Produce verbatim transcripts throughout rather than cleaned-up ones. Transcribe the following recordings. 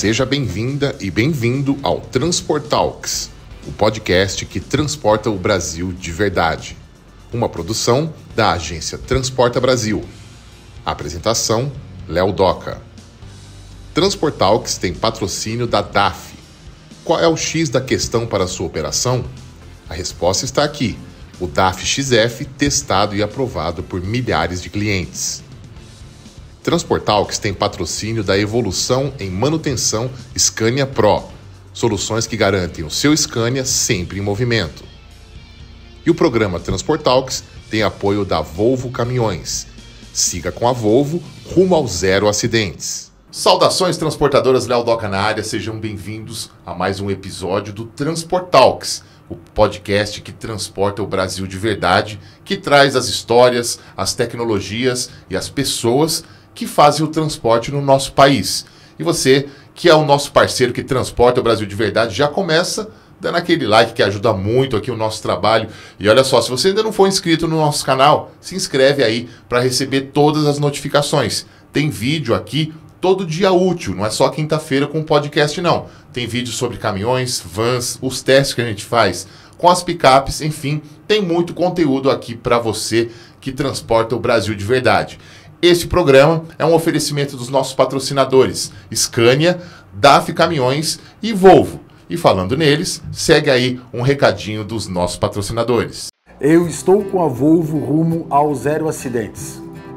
Seja bem-vinda e bem-vindo ao Transportalks, o podcast que transporta o Brasil de verdade. Uma produção da agência Transporta Brasil. Apresentação, Léo Doca. Transportalks tem patrocínio da D A F. Qual é o X da questão para a sua operação? A resposta está aqui, o D A F X F testado e aprovado por milhares de clientes. Transportalks tem patrocínio da Evolução em Manutenção Scania Pro, soluções que garantem o seu Scania sempre em movimento. E o programa Transportalks tem apoio da Volvo Caminhões. Siga com a Volvo rumo ao zero acidentes. Saudações transportadoras, Léo Doca na área, sejam bem-vindos a mais um episódio do Transportalks, o podcast que transporta o Brasil de verdade, que traz as histórias, as tecnologias e as pessoas que fazem o transporte no nosso país. E você, que é o nosso parceiro que transporta o Brasil de verdade, já começa dando aquele like que ajuda muito aqui o nosso trabalho. E olha só, se você ainda não for inscrito no nosso canal, se inscreve aí para receber todas as notificações. Tem vídeo aqui todo dia útil, não é só quinta-feira com podcast não. Tem vídeo sobre caminhões, vans, os testes que a gente faz com as picapes, enfim, tem muito conteúdo aqui para você que transporta o Brasil de verdade. Este programa é um oferecimento dos nossos patrocinadores, Scania, D A F Caminhões e Volvo. E falando neles, segue aí um recadinho dos nossos patrocinadores. Eu estou com a Volvo rumo ao zero acidentes.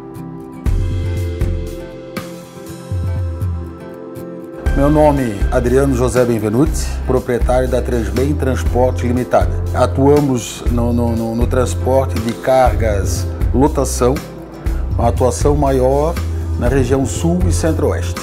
Meu nome é Adriano José Benvenuti, proprietário da Transbem Transporte Limitada. Atuamos no, no, no, no transporte de cargas, lotação, uma atuação maior na região sul e centro-oeste.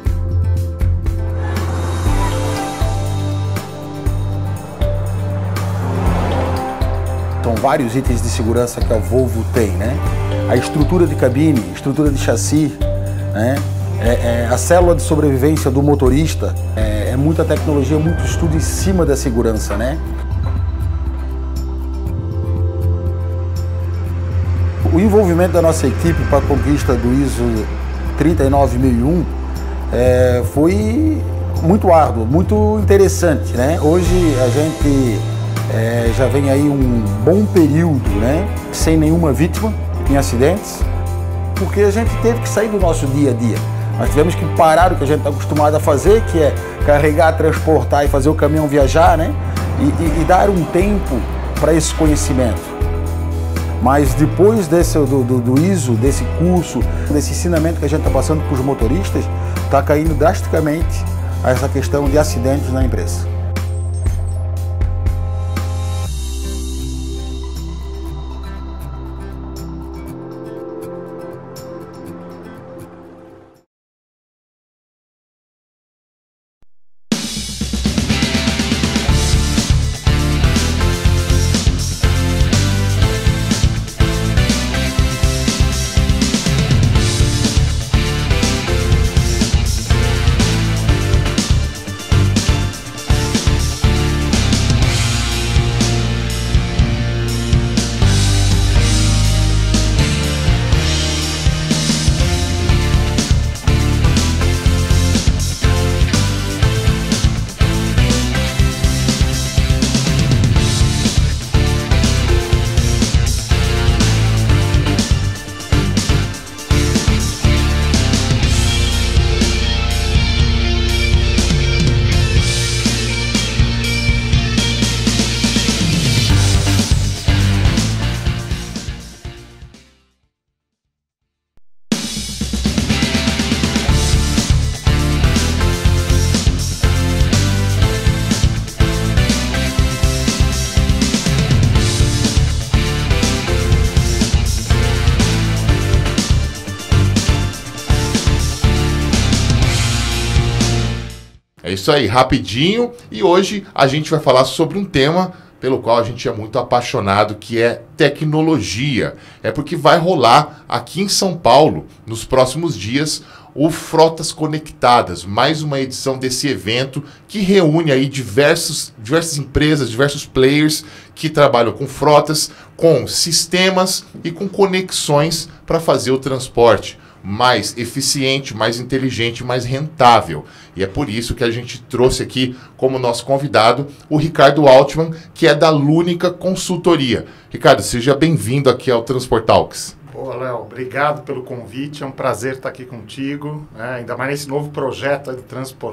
São vários itens de segurança que a Volvo tem, né? A estrutura de cabine, estrutura de chassi, né? É, é, a célula de sobrevivência do motorista, é, é muita tecnologia, muito estudo em cima da segurança, né? O envolvimento da nossa equipe para a conquista do I S O trinta e nove mil e um é, foi muito árduo, muito interessante, né? Hoje a gente é, já vem aí um bom período, né? Sem nenhuma vítima em acidentes, porque a gente teve que sair do nosso dia a dia. Nós tivemos que parar o que a gente está acostumado a fazer, que é carregar, transportar e fazer o caminhão viajar, né? E, e, e dar um tempo para esse conhecimento. Mas depois desse, do, do, do I S O, desse curso, desse ensinamento que a gente está passando para os motoristas, está caindo drasticamente essa questão de acidentes na empresa. É isso aí, rapidinho. E hoje a gente vai falar sobre um tema pelo qual a gente é muito apaixonado, que é tecnologia. É porque vai rolar aqui em São Paulo, nos próximos dias, o Frotas Conectadas, mais uma edição desse evento que reúne aí diversos, diversas empresas, diversos players que trabalham com frotas, com sistemas e com conexões para fazer o transporte. mais eficiente, mais inteligente, mais rentável. E é por isso que a gente trouxe aqui como nosso convidado o Ricardo Altman, que é da Lúnica Consultoria. Ricardo, seja bem-vindo aqui ao Transportalks. Boa, Léo. Obrigado pelo convite. É um prazer estar aqui contigo, né? Ainda mais nesse novo projeto aí do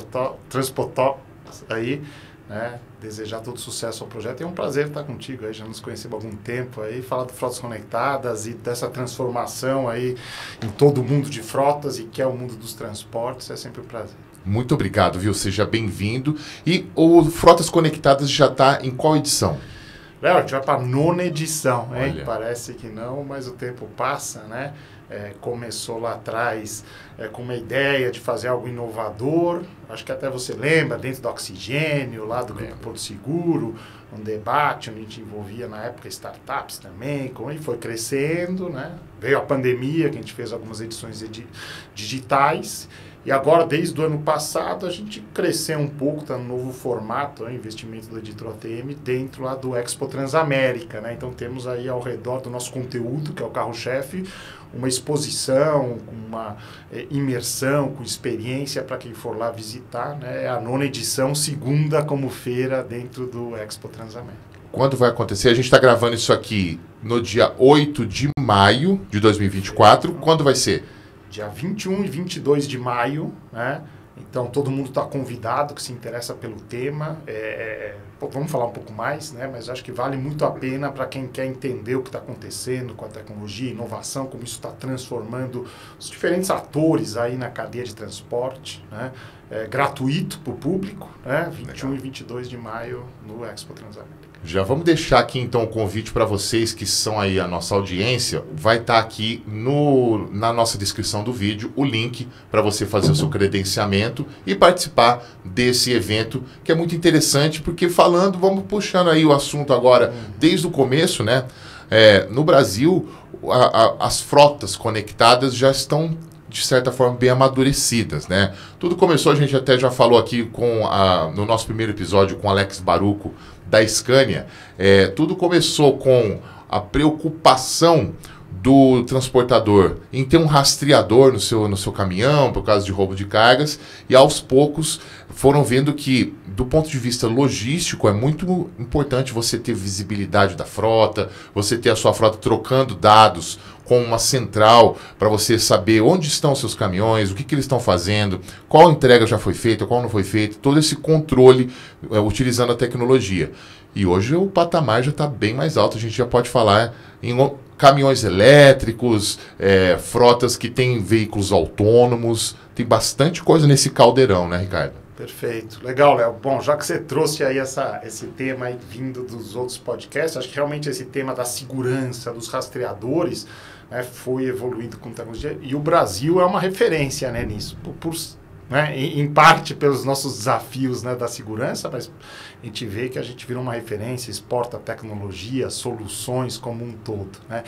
Transportalks aí, né? Desejar todo sucesso ao projeto. É um prazer estar contigo aí, já nos conhecemos há algum tempo aí, falar de frotas conectadas e dessa transformação aí em todo o mundo de frotas e que é o mundo dos transportes. É sempre um prazer. Muito obrigado, viu? Seja bem-vindo. E o Frotas Conectadas já está em qual edição? Léo, a gente vai para a nona edição, hein? Olha. Parece que não, mas o tempo passa, né? É, começou lá atrás é, com uma ideia de fazer algo inovador, acho que até você lembra, dentro do Oxigênio, lá do Grupo Porto Seguro, um debate onde a gente envolvia na época startups também, como ele foi crescendo, né? Veio a pandemia, que a gente fez algumas edições edi- digitais, e agora, desde o ano passado, a gente cresceu um pouco, está no novo formato, né, investimento do Editor A T M, dentro lá do Expo Transamérica, né? Então temos aí ao redor do nosso conteúdo, que é o carro-chefe, uma exposição, uma é, imersão, com experiência para quem for lá visitar, né? É a nona edição, segunda como feira dentro do Expo Transamérica. Quando vai acontecer? A gente está gravando isso aqui no dia oito de maio de dois mil e vinte e quatro. Quando vai ser? Dia vinte e um e vinte e dois de maio, né? Então todo mundo está convidado que se interessa pelo tema. É, pô, vamos falar um pouco mais, né? Mas acho que vale muito a pena para quem quer entender o que está acontecendo com a tecnologia, inovação, como isso está transformando os diferentes atores aí na cadeia de transporte, né? É gratuito para o público, né? vinte e um Legal. E vinte e dois de maio no Expo Transamérica. Já vamos deixar aqui então o convite para vocês que são aí a nossa audiência. Vai estar aqui no, na nossa descrição do vídeo o link para você fazer o seu credenciamento e participar desse evento que é muito interessante, porque falando, vamos puxando aí o assunto agora desde o começo, né? É, no Brasil, a, a, as frotas conectadas já estão de certa forma bem amadurecidas, né? Tudo começou, a gente até já falou aqui com a, no nosso primeiro episódio com Alex Baruco da Scania, é, tudo começou com a preocupação do transportador em ter um rastreador no seu, no seu caminhão por causa de roubo de cargas, e aos poucos foram vendo que, do ponto de vista logístico, é muito importante você ter visibilidade da frota, você ter a sua frota trocando dados com uma central para você saber onde estão os seus caminhões, o que, que eles estão fazendo, qual entrega já foi feita, qual não foi feita, todo esse controle é, utilizando a tecnologia. E hoje o patamar já está bem mais alto, a gente já pode falar em caminhões elétricos, é, frotas que têm veículos autônomos, tem bastante coisa nesse caldeirão, né, Ricardo? Perfeito. Legal, Léo. Bom, já que você trouxe aí essa, esse tema aí vindo dos outros podcasts, acho que realmente esse tema da segurança, dos rastreadores, né, foi evoluindo com tecnologia, e o Brasil é uma referência, né, nisso, por, por, né, em, em parte pelos nossos desafios, né, da segurança, mas a gente vê que a gente vira uma referência, exporta tecnologia, soluções como um todo, né?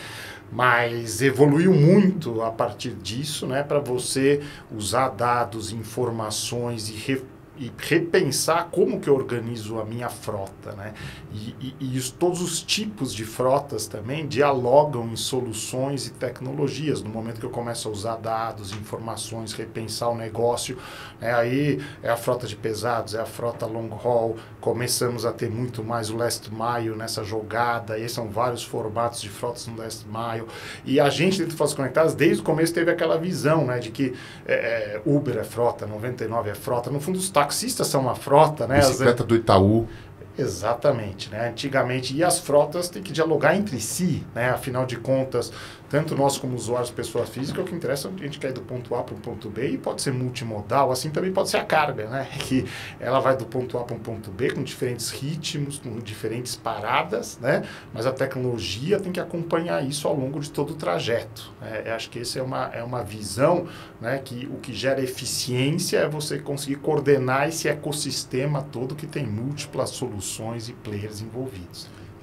Mas evoluiu muito a partir disso, né, para você usar dados, informações e re, e repensar como que eu organizo a minha frota, né? E, e, e os, todos os tipos de frotas também dialogam em soluções e tecnologias. No momento que eu começo a usar dados, informações, repensar o negócio, né? Aí é a frota de pesados, é a frota long haul, começamos a ter muito mais o last mile nessa jogada, aí são vários formatos de frotas no last mile, e a gente dentro de Frotas Conectadas, desde o começo teve aquela visão, né, de que é, Uber é frota, noventa e nove é frota, no fundo os taxistas são uma frota, né? Bicicleta As... do Itaú. Exatamente, né? Antigamente, e as frotas têm que dialogar entre si, né? Afinal de contas, tanto nós como usuários, pessoa física, o que interessa é a gente quer ir do ponto A para o ponto B, e pode ser multimodal, assim também pode ser a carga, né? Que ela vai do ponto A para o ponto B com diferentes ritmos, com diferentes paradas, né? Mas a tecnologia tem que acompanhar isso ao longo de todo o trajeto. É, acho que essa é uma, é uma visão, né? Que o que gera eficiência é você conseguir coordenar esse ecossistema todo que tem múltiplas soluções e players envolvidos.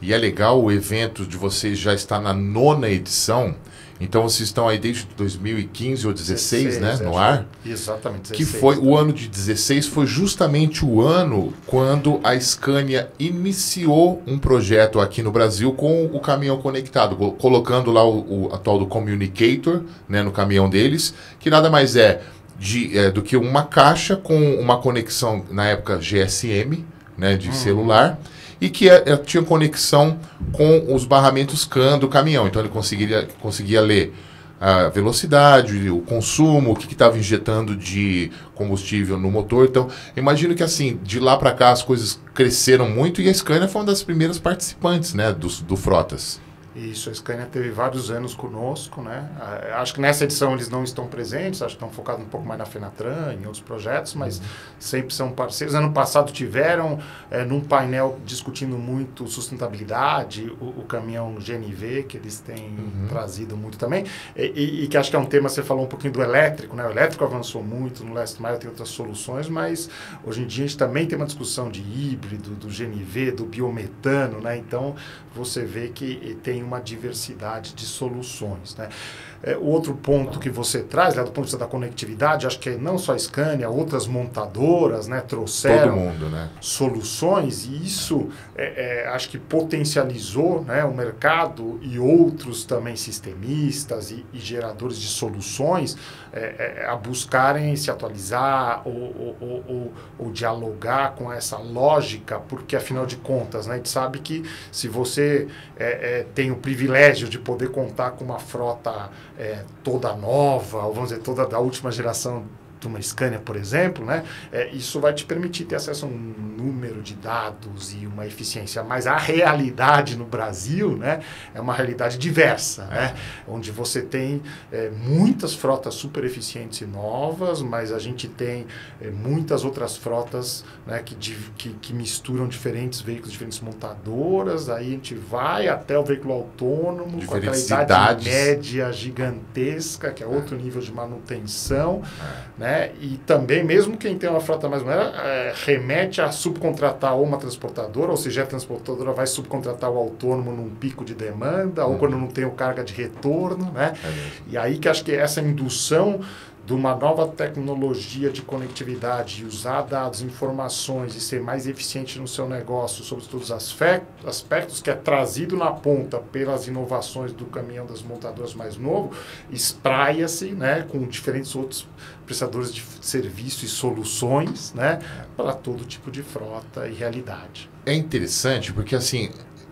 E é legal o evento de vocês já estar na nona edição. Então vocês estão aí desde dois mil e quinze ou dezesseis, né, no ar? Exatamente, dezesseis. Que foi o ano de dezesseis, foi justamente o ano quando a Scania iniciou um projeto aqui no Brasil com o caminhão conectado, colocando lá o, o a tal do Communicator, né, no caminhão deles, que nada mais é, de, é do que uma caixa com uma conexão, na época G S M, né, de hum. celular, e que é, é, tinha conexão com os barramentos C A N do caminhão. Então ele conseguiria, conseguia ler a velocidade, o consumo, o que estava injetando de combustível no motor. Então, imagino que assim, de lá para cá as coisas cresceram muito e a Scania foi uma das primeiras participantes, né, do, do Frotas. Isso, a Scania teve vários anos conosco, né? Acho que nessa edição eles não estão presentes, acho que estão focados um pouco mais na Fenatran, em outros projetos, mas uhum. sempre são parceiros. Ano passado tiveram, é, num painel discutindo muito sustentabilidade, o, o caminhão G N V, que eles têm uhum. trazido muito também, e, e, e que acho que é um tema, você falou um pouquinho do elétrico, né? O elétrico avançou muito, no Last Mile tem outras soluções, mas hoje em dia a gente também tem uma discussão de híbrido, do G N V, do biometano, né? Então, você vê que tem uma diversidade de soluções, né? É, o outro ponto que você traz, né, do ponto de vista da conectividade, acho que não só a Scania, outras montadoras, né, trouxeram Todo mundo, né? soluções, e isso é, é, acho que potencializou, né, o mercado e outros também sistemistas e, e geradores de soluções é, é, a buscarem se atualizar ou, ou, ou, ou, ou dialogar com essa lógica, porque afinal de contas, né, a gente sabe que se você é, é, tem o privilégio de poder contar com uma frota é, toda nova, ou vamos dizer, toda da última geração de uma Scania, por exemplo, né, é, isso vai te permitir ter acesso a um número de dados e uma eficiência, mas a realidade no Brasil, né, é uma realidade diversa, né, onde você tem é, muitas frotas super eficientes e novas, mas a gente tem é, muitas outras frotas, né, que, que, que misturam diferentes veículos, diferentes montadoras, aí a gente vai até o veículo autônomo, com aquela idade média gigantesca, que é outro nível de manutenção, é. né, e também, mesmo quem tem uma frota mais moderna, é, remete a subcontratar ou uma transportadora, ou seja, a transportadora vai subcontratar o autônomo num pico de demanda, uhum. ou quando não tem o carga de retorno, né? É e aí que acho que essa indução de uma nova tecnologia de conectividade, usar dados, informações e ser mais eficiente no seu negócio sobre todos os aspectos, que é trazido na ponta pelas inovações do caminhão das montadoras mais novo, espraia-se, né, com diferentes outros prestadores de serviço e soluções, né, para todo tipo de frota e realidade. É interessante porque, assim,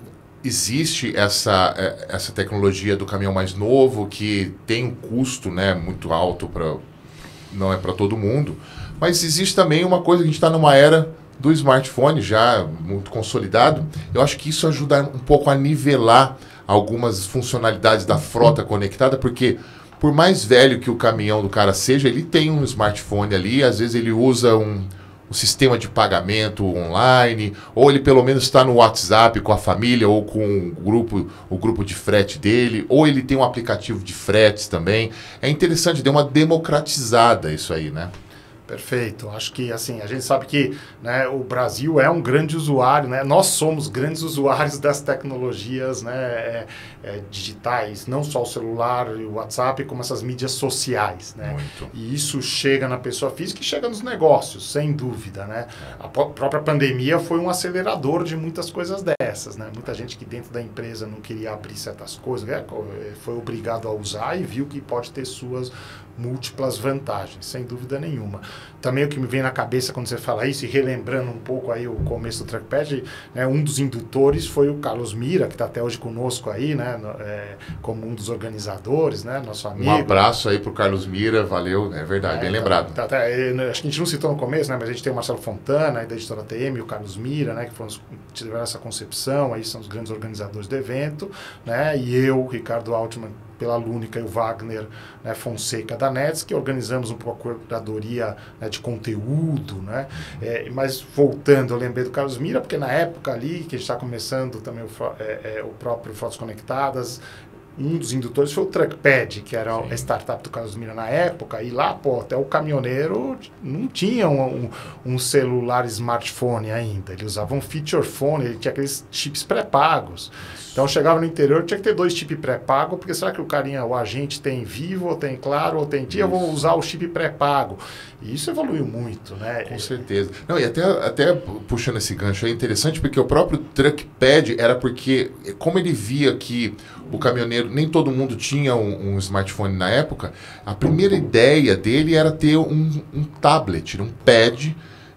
existe essa, essa tecnologia do caminhão mais novo que tem um custo, né, muito alto, pra, não é para todo mundo, mas existe também uma coisa, a gente está numa era do smartphone já muito consolidado. Eu acho que isso ajuda um pouco a nivelar algumas funcionalidades da frota conectada, porque por mais velho que o caminhão do cara seja, ele tem um smartphone ali, às vezes ele usa um o sistema de pagamento online, ou ele pelo menos está no WhatsApp com a família ou com o grupo, o grupo de frete dele, ou ele tem um aplicativo de fretes também. É interessante, deu uma democratizada isso aí, né? Perfeito. Acho que, assim, a gente sabe que, né, o Brasil é um grande usuário, né? Nós somos grandes usuários das tecnologias, né, é, é, digitais, não só o celular e o WhatsApp, como essas mídias sociais, né? Muito. E isso chega na pessoa física e chega nos negócios, sem dúvida, né? É. A própria pandemia foi um acelerador de muitas coisas dessas, né? Muita gente que dentro da empresa não queria abrir certas coisas, né, foi obrigado a usar e viu que pode ter suas múltiplas vantagens, sem dúvida nenhuma. Também o que me vem na cabeça quando você fala isso, e relembrando um pouco aí o começo do Trackpad, né, um dos indutores foi o Carlos Mira, que está até hoje conosco aí, né, no, é, como um dos organizadores, né, nosso amigo. Um abraço aí pro Carlos Mira, valeu, é verdade, é, bem tá, lembrado. Tá, tá, é, acho que a gente não citou no começo, né, mas a gente tem o Marcelo Fontana, aí da editora T M, e o Carlos Mira, né, que foram, tiveram essa concepção, aí são os grandes organizadores do evento, né, e eu, Ricardo Altman, pela Lúnica, e o Wagner, né, Fonseca da Nets, que organizamos uma procuradoria, né, de conteúdo, né? É, mas voltando, eu lembrei do Carlos Mira, porque na época ali, que a gente está começando também o, é, é, o próprio Fotos Conectadas, um dos indutores foi o Truckpad, que era Sim. a startup do Carlos Mira na época, e lá, pô, até o caminhoneiro não tinha um, um, um celular smartphone ainda, ele usava um feature phone, ele tinha aqueles chips pré-pagos. Então, chegava no interior, tinha que ter dois chips pré-pago, porque será que o carinha, o agente tem Vivo, ou tem Claro, ou tem Tia, eu vou usar o chip pré-pago. E isso evoluiu muito, né? Com certeza. Não, e até, até puxando esse gancho, é interessante porque o próprio Truckpad era porque, como ele via que o caminhoneiro, nem todo mundo tinha um, um smartphone na época, a primeira ideia dele era ter um, um tablet, um pad,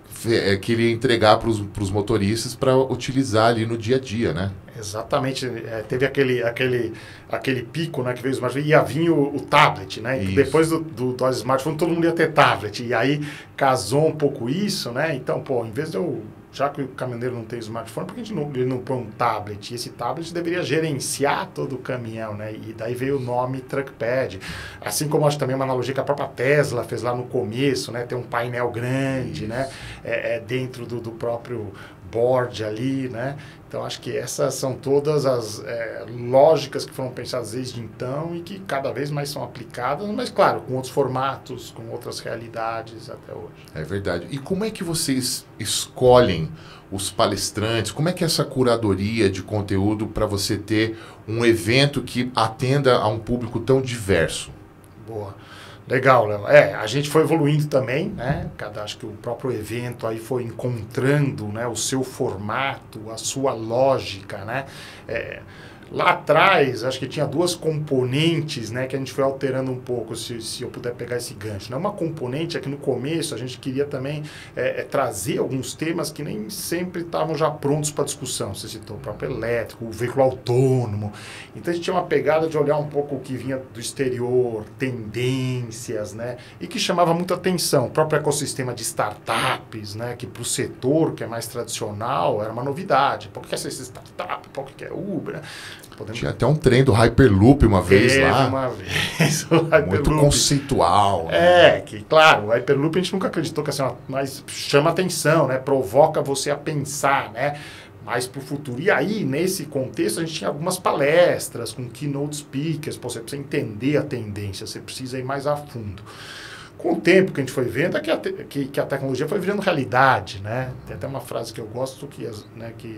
que ele ia entregar para os motoristas para utilizar ali no dia a dia, né? Exatamente. É, teve aquele, aquele, aquele pico, né, que veio o smartphone, ia vir o, o tablet, né? E depois do, do, do smartphone todo mundo ia ter tablet. E aí casou um pouco isso, né? Então, pô, em vez de eu... Já que o caminhoneiro não tem smartphone, por que a gente não, ele não põe um tablet? E esse tablet deveria gerenciar todo o caminhão, né? E daí veio o nome Truckpad. Assim como acho também uma analogia que a própria Tesla fez lá no começo, né? Tem um painel grande, né? É, é dentro do, do próprio board ali, né? Então, acho que essas são todas as é, lógicas que foram pensadas desde então e que cada vez mais são aplicadas, mas, claro, com outros formatos, com outras realidades até hoje. É verdade. E como é que vocês escolhem os palestrantes? Como é que é essa curadoria de conteúdo para você ter um evento que atenda a um público tão diverso? Boa. Legal, Léo. É, a gente foi evoluindo também, né? Cada, acho que o próprio evento aí foi encontrando, né, o seu formato, a sua lógica, né? É, lá atrás, acho que tinha duas componentes, né, que a gente foi alterando um pouco, se, se eu puder pegar esse gancho. Né? Uma componente é que no começo a gente queria também é, é, trazer alguns temas que nem sempre estavam já prontos para discussão. Você citou o próprio elétrico, o veículo autônomo. Então a gente tinha uma pegada de olhar um pouco o que vinha do exterior, tendências, né, e que chamava muita atenção. O próprio ecossistema de startups, né, que para o setor que é mais tradicional era uma novidade. Por que é essa startup? Por que é Uber? Podemos... Tinha até um trem do Hyperloop uma vez Teve lá. uma vez o Hyperloop. Muito conceitual. É, né? Que claro, o Hyperloop a gente nunca acreditou que assim, mas chama atenção, né? Provoca você a pensar, né? Mais para o futuro. E aí, nesse contexto, a gente tinha algumas palestras com keynote speakers. Pô, você precisa entender a tendência, você precisa ir mais a fundo. Com o tempo que a gente foi vendo, é que a, te, que, que a tecnologia foi virando realidade, né? Tem até uma frase que eu gosto que, né, que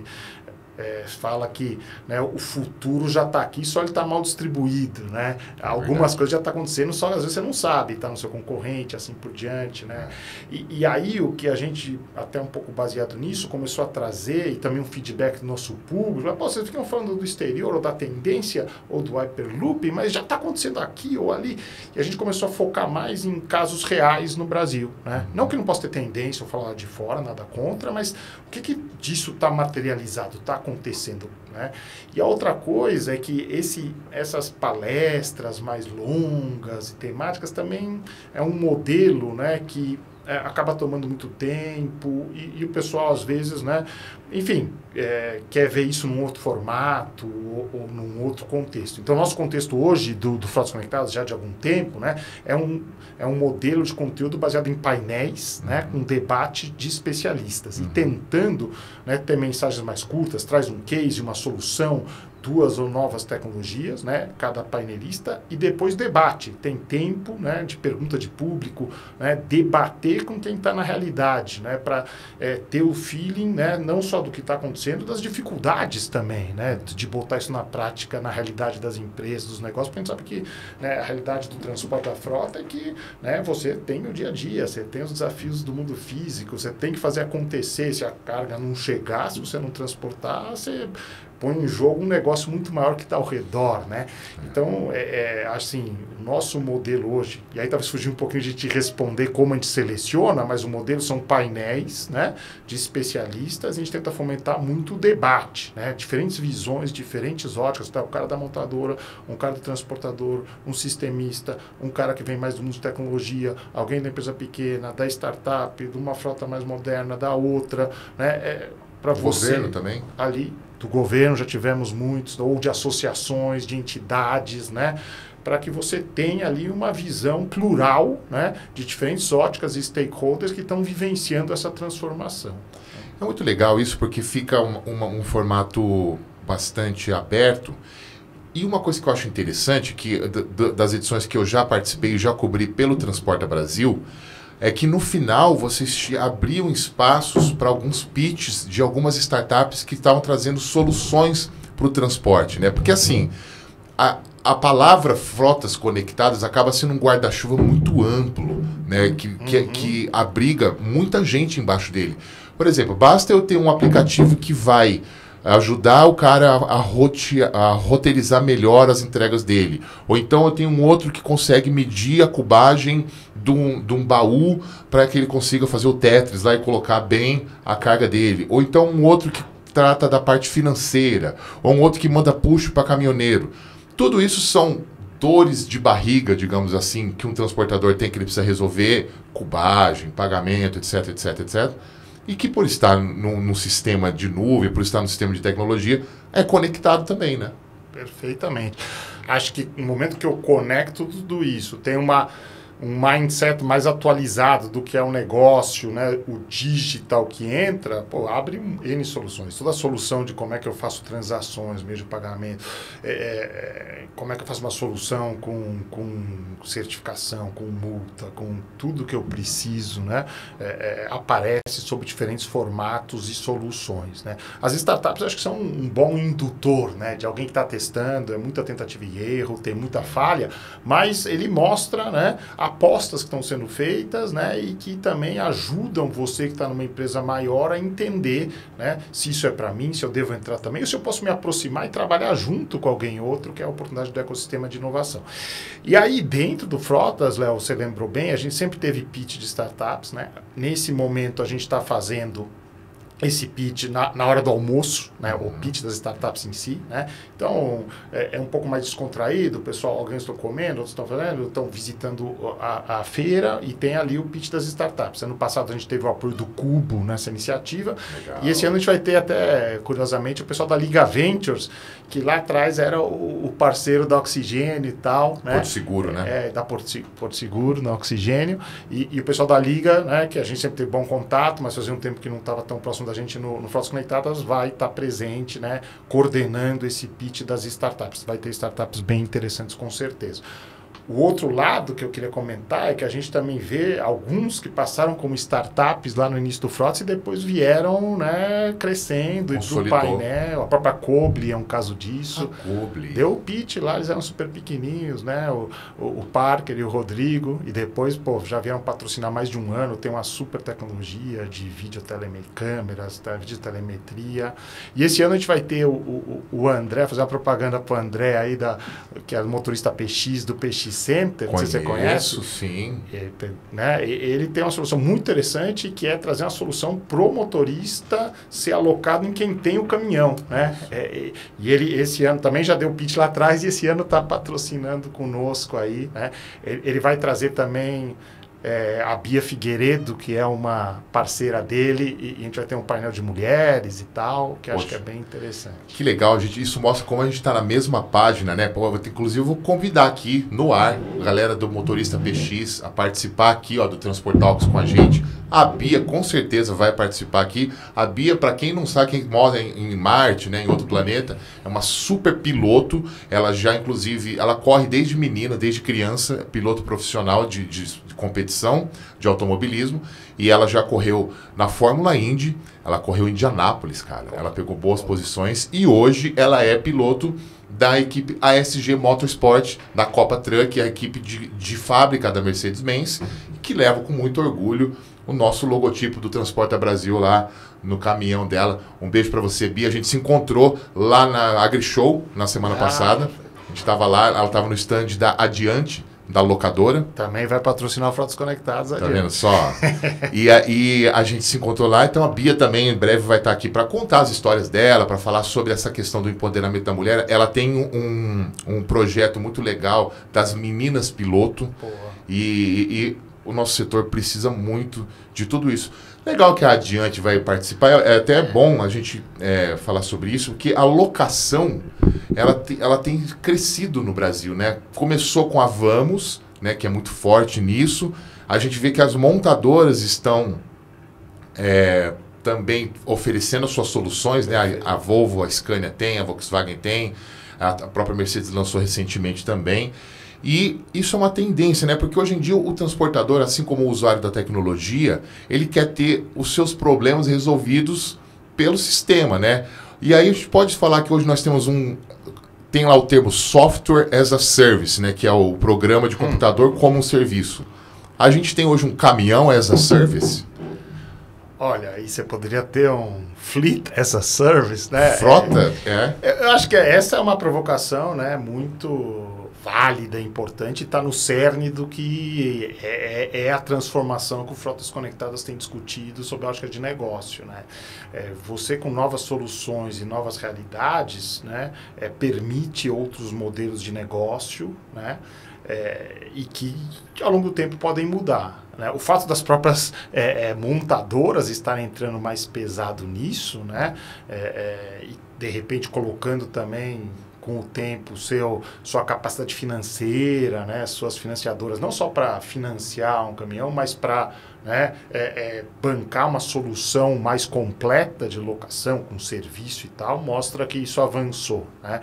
É, fala que, né, o futuro já está aqui, só ele está mal distribuído, né? É Algumas verdade. coisas já estão tá acontecendo, só às vezes você não sabe, está no seu concorrente, assim por diante, né? E, e aí o que a gente, até um pouco baseado nisso, começou a trazer, e também um feedback do nosso público, pô, vocês ficam falando do exterior, ou da tendência, ou do Hyperloop, mas já está acontecendo aqui ou ali, e a gente começou a focar mais em casos reais no Brasil, né? Não que não possa ter tendência, ou falar de fora, nada contra, mas o que, que disso está materializado, está acontecendo, né? E a outra coisa é que esse, essas palestras mais longas e temáticas também é um modelo, né, que é, acaba tomando muito tempo e, e o pessoal às vezes, né, enfim, é, quer ver isso num outro formato ou, ou num outro contexto. Então, nosso contexto hoje do, do Frotas Conectadas, já de algum tempo, né, é, um, é um modelo de conteúdo baseado em painéis, né, com debate de especialistas, uhum. e tentando, né, ter mensagens mais curtas, traz um case, uma solução, duas ou novas tecnologias, né, cada painelista, e depois debate. Tem tempo, né, de pergunta de público, né, debater com quem está na realidade, né, para é, ter o feeling, né, não só do que está acontecendo, das dificuldades também, né, de botar isso na prática, na realidade das empresas, dos negócios, porque a gente sabe que, né, a realidade do transporte da frota é que, né, você tem o dia a dia, você tem os desafios do mundo físico, você tem que fazer acontecer. Se a carga não chegar, se você não transportar, você põe em jogo um negócio muito maior que está ao redor, né? Então, é, é, assim, o nosso modelo hoje, e aí talvez fugir um pouquinho de te responder como a gente seleciona, mas o modelo são painéis, né, de especialistas, e a gente tenta fomentar muito o debate, né? Diferentes visões, diferentes óticas, tá? O cara da montadora, um cara do transportador, um sistemista, um cara que vem mais do mundo de tecnologia, alguém da empresa pequena, da startup, de uma frota mais moderna, da outra, né? É, para você governo também ali do governo já tivemos muitos, ou de associações, de entidades, né, para que você tenha ali uma visão plural, né, de diferentes óticas e stakeholders que estão vivenciando essa transformação. É muito legal isso, porque fica um, uma, um formato bastante aberto E uma coisa que eu acho interessante, que das edições que eu já participei e já cobri pelo Transporta Brasil, é que no final vocês abriam espaços para alguns pitches de algumas startups que estavam trazendo soluções para o transporte, né? Porque assim, a, a palavra frotas conectadas acaba sendo um guarda-chuva muito amplo, né? Que, uhum. que, que abriga muita gente embaixo dele. Por exemplo, basta eu ter um aplicativo que vai ajudar o cara a, a, rote, a roteirizar melhor as entregas dele. Ou então eu tenho um outro que consegue medir a cubagem de um, de um baú para que ele consiga fazer o Tetris lá e colocar bem a carga dele. Ou então um outro que trata da parte financeira. Ou um outro que manda push para caminhoneiro. Tudo isso são dores de barriga, digamos assim, que um transportador tem, que ele precisa resolver, cubagem, pagamento, etc, etc, etcétera. E que por estar num, num sistema de nuvem, por estar no sistema de tecnologia, é conectado também, né? Perfeitamente. Acho que no momento que eu conecto tudo isso, tem uma, um mindset mais atualizado do que é o negócio, né? O digital que entra, pô, abre N soluções. Toda a solução de como é que eu faço transações, meio de pagamento, é, é, como é que eu faço uma solução com, com certificação, com multa, com tudo que eu preciso, né? É, é, aparece sob diferentes formatos e soluções, né? As startups acho que são um bom indutor, né? De alguém que está testando, é muita tentativa e erro, tem muita falha, mas ele mostra, né, apostas que estão sendo feitas, né, e que também ajudam você que está numa empresa maior a entender, né, se isso é para mim, se eu devo entrar também, ou se eu posso me aproximar e trabalhar junto com alguém outro, que é a oportunidade do ecossistema de inovação. E aí, dentro do Frotas, Léo, você lembrou bem, a gente sempre teve pitch de startups, né? Nesse momento, a gente está fazendo esse pitch na, na hora do almoço, né? O pitch das startups em si, né? Então, é, é um pouco mais descontraído, o pessoal, alguns estão comendo, outros estão fazendo, estão visitando a, a feira e tem ali o pitch das startups. Ano passado a gente teve o apoio do Cubo nessa iniciativa. Legal. E esse ano a gente vai ter até, curiosamente, o pessoal da Liga Ventures, que lá atrás era o, o parceiro da Oxigênio e tal, né? Porto Seguro, né? É, da Porto, Porto Seguro, na Oxigênio, e, e o pessoal da Liga, né, que a gente sempre teve bom contato, mas fazia um tempo que não estava tão próximo da gente no, no Frotas Conectadas, vai estar tá presente, né, coordenando esse pitch das startups. Vai ter startups bem interessantes, com certeza. O outro lado que eu queria comentar é que a gente também vê alguns que passaram como startups lá no início do Frotas e depois vieram, né, crescendo e pro painel. A própria Cobli é um caso disso. Deu o pitch lá, eles eram super pequenininhos, né? O, o, o Parker e o Rodrigo. E depois, pô, já vieram patrocinar mais de um ano. Tem uma super tecnologia de videotelemetria, câmeras, tá, videotelemetria. E esse ano a gente vai ter o, o, o André, fazer uma propaganda pro André aí, da, que é o motorista P X do P X Center, Conheço, você conhece? Sim. Ele, né, ele tem uma solução muito interessante, que é trazer uma solução pro motorista ser alocado em quem tem o caminhão, né? É, e ele esse ano também já deu pitch lá atrás e esse ano está patrocinando conosco aí, né? Ele, ele vai trazer também É, a Bia Figueiredo, que é uma parceira dele, e, e a gente vai ter um painel de mulheres e tal, que Poxa, acho que é bem interessante. Que legal, gente. Isso mostra como a gente está na mesma página, né? Pô, inclusive, eu vou convidar aqui no ar a galera do Motorista P X a participar aqui, ó, do Transportalks com a gente. A Bia, com certeza, vai participar aqui. A Bia, para quem não sabe, quem mora em, em Marte, né, em outro planeta, é uma super piloto. Ela já, inclusive, ela corre desde menina, desde criança, piloto profissional de, de, de competição, de automobilismo. E ela já correu na Fórmula Indy, ela correu em Indianápolis, cara. Ela pegou boas posições e hoje ela é piloto da equipe A S G Motorsport, da Copa Truck, a equipe de, de fábrica da Mercedes-Benz, que leva com muito orgulho o nosso logotipo do Transporta Brasil lá no caminhão dela. Um beijo para você, Bia. A gente se encontrou lá na AgriShow na semana ah, passada. A gente estava lá, ela estava no stand da Adiante, da locadora. Também vai patrocinar o Frotas Conectadas. Tá vendo só? e, a, e a gente se encontrou lá, então a Bia também em breve vai estar aqui para contar as histórias dela, para falar sobre essa questão do empoderamento da mulher. Ela tem um, um projeto muito legal das meninas piloto. E, e o nosso setor precisa muito de tudo isso. Legal que a Adiante vai participar, é até bom a gente é, falar sobre isso, porque a locação, ela, te, ela tem crescido no Brasil, né? Começou com a Vamos, né, que é muito forte nisso. A gente vê que as montadoras estão é, também oferecendo suas soluções, né? A, a Volvo, a Scania tem, a Volkswagen tem, a, a própria Mercedes lançou recentemente também. E isso é uma tendência, né? Porque hoje em dia o transportador, assim como o usuário da tecnologia, ele quer ter os seus problemas resolvidos pelo sistema, né? E aí a gente pode falar que hoje nós temos um... Tem lá o termo Software as a Service, né? Que é o programa de computador hum. como um serviço. A gente tem hoje um caminhão as a Service? Olha, aí você poderia ter um Fleet as a Service, né? Frota, é. é. Eu acho que essa é uma provocação, né? Muito válida, importante, está no cerne do que é, é, é a transformação que o Frotas Conectadas tem discutido sobre a ótica de negócio, né? É, você com novas soluções e novas realidades, né, é, permite outros modelos de negócio, né, é, e que ao longo do tempo podem mudar. Né? O fato das próprias é, é, montadoras estarem entrando mais pesado nisso, né, é, é, e de repente colocando também com o tempo, seu, sua capacidade financeira, né, suas financiadoras, não só para financiar um caminhão, mas para, né, é, é, bancar uma solução mais completa de locação, com serviço e tal, mostra que isso avançou. Né?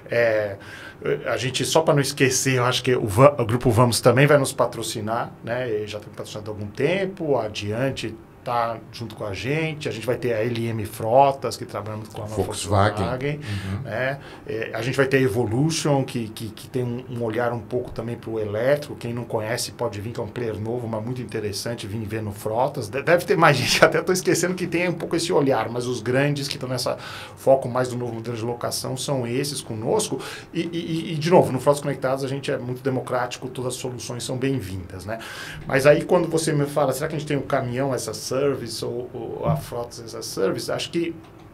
É, a gente, só para não esquecer, eu acho que o, o Grupo Vamos também vai nos patrocinar, né, ele já tem patrocinado há algum tempo, adiante está junto com a gente, a gente vai ter a L M Frotas, que trabalhamos com a Volkswagen, Volkswagen uhum. né? É, a gente vai ter a Evolution, que, que, que tem um, um olhar um pouco também para o elétrico, quem não conhece pode vir, que é um player novo, mas muito interessante, vir ver no Frotas, deve ter mais gente, até estou esquecendo que tem um pouco esse olhar, mas os grandes que estão nessa foco mais do novo modelo de locação são esses conosco, e, e, e de novo, no Frotas Conectados a gente é muito democrático, todas as soluções são bem-vindas, né? Mas aí quando você me fala, será que a gente tem um caminhão, essa Service ou, ou a Frotas as a Service, acho que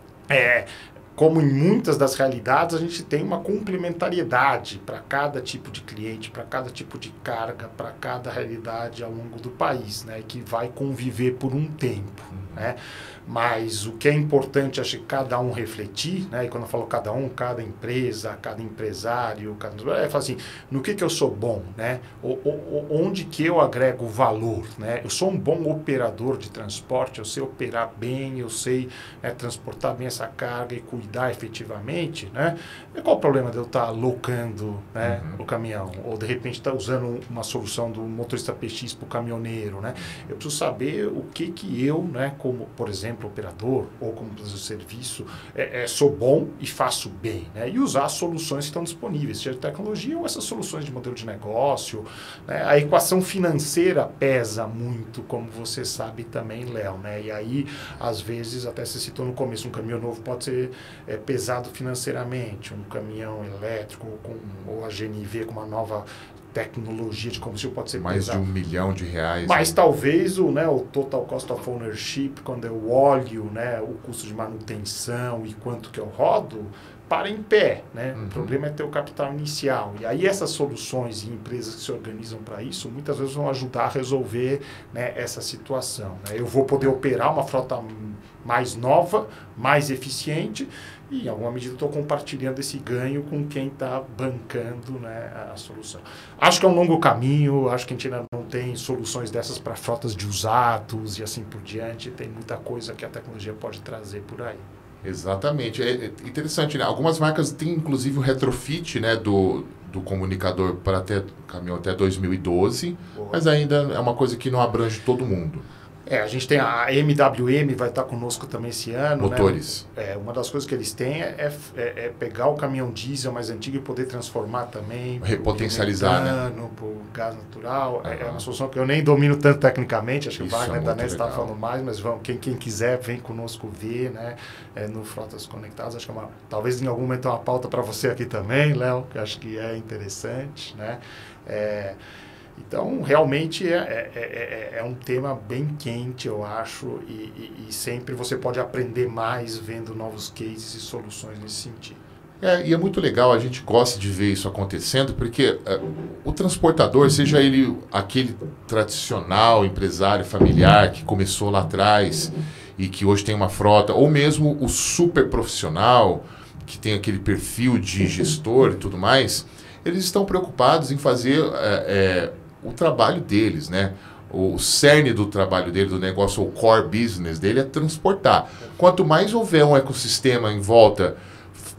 é, como em muitas das realidades, a gente tem uma complementariedade para cada tipo de cliente, para cada tipo de carga, para cada realidade ao longo do país, né, que vai conviver por um tempo, né? Mas o que é importante, acho que cada um refletir, né? E quando eu falo cada um, cada empresa, cada empresário, cada... é falar assim, no que que eu sou bom, né? O, o, onde que eu agrego valor, né? Eu sou um bom operador de transporte, eu sei operar bem, eu sei, né, transportar bem essa carga e cuidar efetivamente, né? E qual o problema de eu estar locando, né, uhum. o caminhão? Ou de repente estar usando uma solução do motorista P X para o caminhoneiro, né? Eu preciso saber o que que eu, né, como, por exemplo, operador ou como prestador de serviço, é, é, sou bom e faço bem, né? E usar as soluções que estão disponíveis, seja de tecnologia ou essas soluções de modelo de negócio, né? A equação financeira pesa muito, como você sabe também, Léo, né? E aí, às vezes, até você citou no começo, um caminhão novo pode ser é, pesado financeiramente, um caminhão elétrico com, ou a G N V com uma nova tecnologia de combustível pode ser mais pesado. de um milhão de reais. Mas né? talvez o, né, o total cost of ownership, quando é o óleo, né, o custo de manutenção e quanto que eu rodo, para em pé, né? Uhum. O problema é ter o capital inicial. E aí essas soluções e empresas que se organizam para isso, muitas vezes vão ajudar a resolver, né, essa situação. Né? Eu vou poder operar uma frota mais nova, mais eficiente, e em alguma medida estou compartilhando esse ganho com quem está bancando, né, a solução. Acho que é um longo caminho, acho que a gente ainda não tem soluções dessas para frotas de usados e assim por diante. Tem muita coisa que a tecnologia pode trazer por aí. Exatamente. É interessante, né? Algumas marcas têm inclusive o retrofit, né, do, do comunicador para até caminhão até dois mil e doze, Boa. Mas ainda é uma coisa que não abrange todo mundo. É, a gente tem a M W M, vai estar conosco também esse ano. Motores. Né? É, uma das coisas que eles têm é, é, é pegar o caminhão diesel mais antigo e poder transformar também. Repotencializar, metano, né? Por gás natural. Uhum. É, é uma solução que eu nem domino tanto tecnicamente, acho que o Wagner é da N E S está falando mais, mas vamos, quem, quem quiser vem conosco ver, né? É, no Frotas Conectadas. Acho que é uma, talvez em algum momento é uma pauta para você aqui também, Léo, que acho que é interessante, né? É, Então, realmente é, é, é, é um tema bem quente, eu acho, e, e, e sempre você pode aprender mais vendo novos cases e soluções nesse sentido. É, e é muito legal, a gente gosta de ver isso acontecendo, porque é, o transportador, seja ele aquele tradicional empresário familiar que começou lá atrás e que hoje tem uma frota, ou mesmo o super profissional, que tem aquele perfil de gestor e tudo mais, eles estão preocupados em fazer... É, é, o trabalho deles, né? O cerne do trabalho dele, do negócio, o core business dele é transportar. Quanto mais houver um ecossistema em volta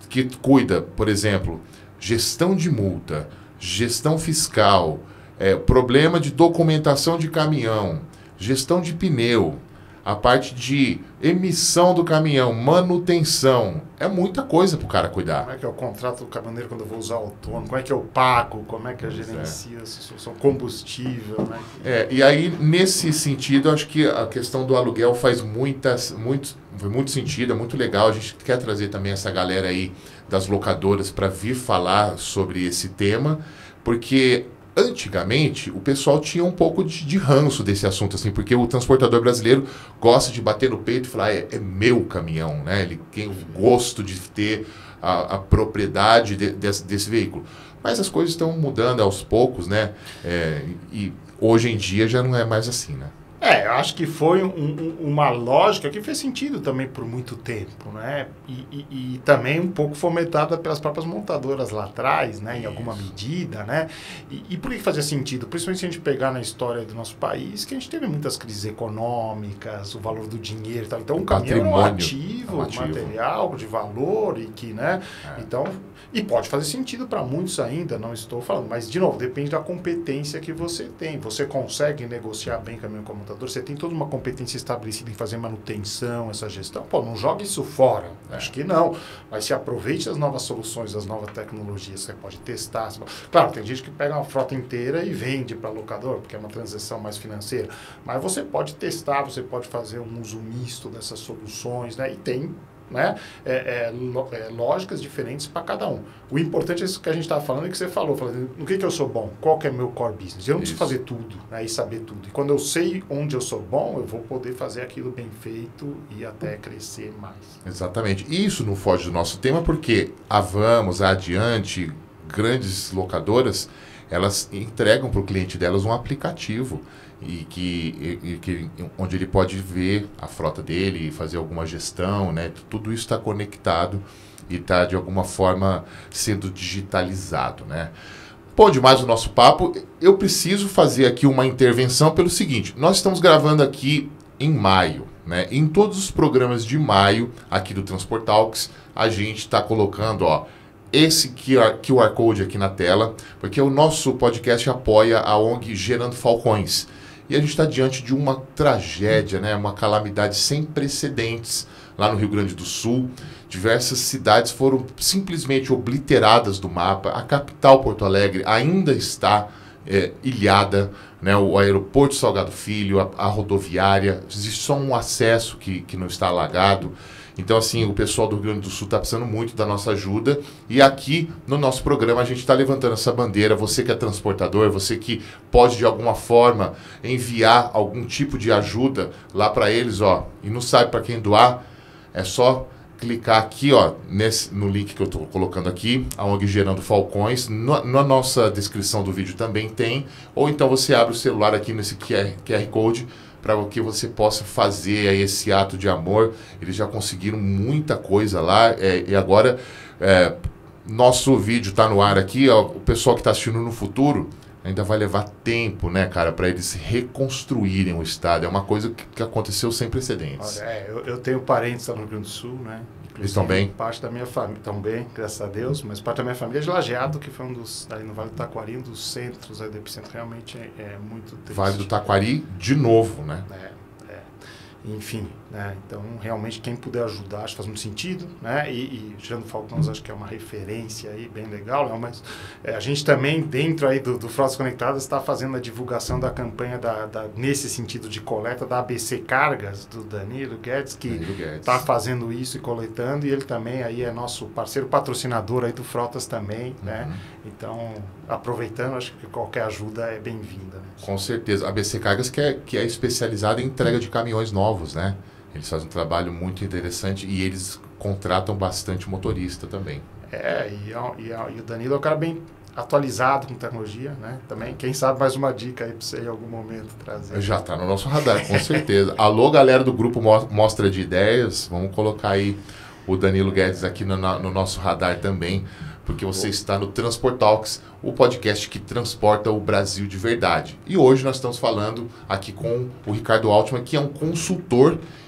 que cuida, por exemplo, gestão de multa, gestão fiscal, é, problema de documentação de caminhão, gestão de pneu, a parte de emissão do caminhão, manutenção. É muita coisa para o cara cuidar. Como é que é o contrato do caminhoneiro quando eu vou usar autônomo? Como é que eu pago? Como é que eu gerencio essa solução? Combustível, né? É, e aí, nesse sentido, eu acho que a questão do aluguel faz muitas, muito, muito sentido, é muito legal. A gente quer trazer também essa galera aí das locadoras para vir falar sobre esse tema, porque antigamente o pessoal tinha um pouco de, de ranço desse assunto, assim, porque o transportador brasileiro gosta de bater no peito e falar, é, é meu caminhão, né? Ele tem o gosto de ter a, a propriedade de, desse, desse veículo. Mas as coisas estão mudando aos poucos, né? É, e hoje em dia já não é mais assim, né? É, eu acho que foi um, um, uma lógica que fez sentido também por muito tempo, né? E, e, e também um pouco fomentada pelas próprias montadoras lá atrás, né? Em Isso. alguma medida, né? E, e por que fazia sentido? Principalmente se a gente pegar na história do nosso país, que a gente teve muitas crises econômicas, o valor do dinheiro e tal. Então, o, o caminhão é um ativo, um ativo, material de valor e que, né? É. Então, e pode fazer sentido para muitos ainda, não estou falando. Mas, de novo, depende da competência que você tem. Você consegue negociar bem caminhão com a montadora? Você tem toda uma competência estabelecida em fazer manutenção, essa gestão? Pô, não jogue isso fora. É. Acho que não. Mas se aproveite das novas soluções, das novas tecnologias. Você pode testar. Você pode... Claro, tem gente que pega uma frota inteira e vende para locador, porque é uma transação mais financeira. Mas você pode testar, você pode fazer um uso misto dessas soluções, né? E tem... Né? É, é, é, lógicas diferentes para cada um. O importante é isso que a gente estava falando e que você falou, falando, no que, que eu sou bom, qual que é meu core business. Eu não preciso fazer tudo, né, e saber tudo. E quando eu sei onde eu sou bom, eu vou poder fazer aquilo bem feito e até crescer mais. Exatamente. E isso não foge do nosso tema porque a Vamos, a Adiante, grandes locadoras, elas entregam para o cliente delas um aplicativo e que, e, que onde ele pode ver a frota dele e fazer alguma gestão, né? Tudo isso está conectado e está de alguma forma sendo digitalizado, né? Bom demais o nosso papo. Eu preciso fazer aqui uma intervenção pelo seguinte: nós estamos gravando aqui em maio, né? Em todos os programas de maio aqui do Transportalks a gente está colocando, ó, esse Q R Code aqui na tela, porque o nosso podcast apoia a O N G Gerando Falcões. E a gente está diante de uma tragédia, né? Uma calamidade sem precedentes lá no Rio Grande do Sul. Diversas cidades foram simplesmente obliteradas do mapa. A capital, Porto Alegre, ainda está é, ilhada, né? O aeroporto Salgado Filho, a, a rodoviária, existe só um acesso que, que não está alagado. Então, assim, o pessoal do Rio Grande do Sul está precisando muito da nossa ajuda. E aqui, no nosso programa, a gente está levantando essa bandeira. Você que é transportador, você que pode, de alguma forma, enviar algum tipo de ajuda lá para eles, ó, e não sabe para quem doar, é só clicar aqui, ó, nesse, no link que eu estou colocando aqui, a O N G Gerando Falcões. No, na nossa descrição do vídeo também tem. Ou então você abre o celular aqui nesse Q R Code, para que você possa fazer aí esse ato de amor. Eles já conseguiram muita coisa lá, é, e agora é, nosso vídeo está no ar aqui, ó, o pessoal que está assistindo no futuro ainda vai levar tempo, né, cara, para eles reconstruírem o estado. É uma coisa que, que aconteceu sem precedentes. Olha, é, eu, eu tenho parentes lá no Rio Grande do Sul, né? Eles estão bem? Parte da minha família, estão bem, graças a Deus, mas parte da minha família é de Lajeado, que foi um dos, ali no Vale do Taquari, um dos centros aí do epicentro, realmente é, é muito triste. Vale do Taquari de novo, né? É, é. Enfim, né? Então, realmente, quem puder ajudar, acho que faz muito sentido, né? E, e Gerando Falcões, acho que é uma referência aí, bem legal, né? Mas é, a gente também, dentro aí do, do Frotas Conectadas, está fazendo a divulgação da campanha, da, da, nesse sentido de coleta, da A B C Cargas, do Danilo Guedes, que está fazendo isso e coletando, e ele também aí é nosso parceiro patrocinador aí do Frotas também, uhum. né? Então, aproveitando, acho que qualquer ajuda é bem-vinda. Né? Com certeza. A A B C Cargas que é, que é especializada em entrega de caminhões novos, né? Eles fazem um trabalho muito interessante e eles contratam bastante motorista também. É, e, e, e o Danilo é um cara bem atualizado com tecnologia, né? Também, quem sabe mais uma dica aí para você em algum momento trazer. Já está no nosso radar, com certeza. Alô, galera do grupo Mostra de Ideias, vamos colocar aí o Danilo Guedes aqui no, no nosso radar também, porque você está no Transportalks, o podcast que transporta o Brasil de verdade. E hoje nós estamos falando aqui com o Ricardo Altman, que é um consultor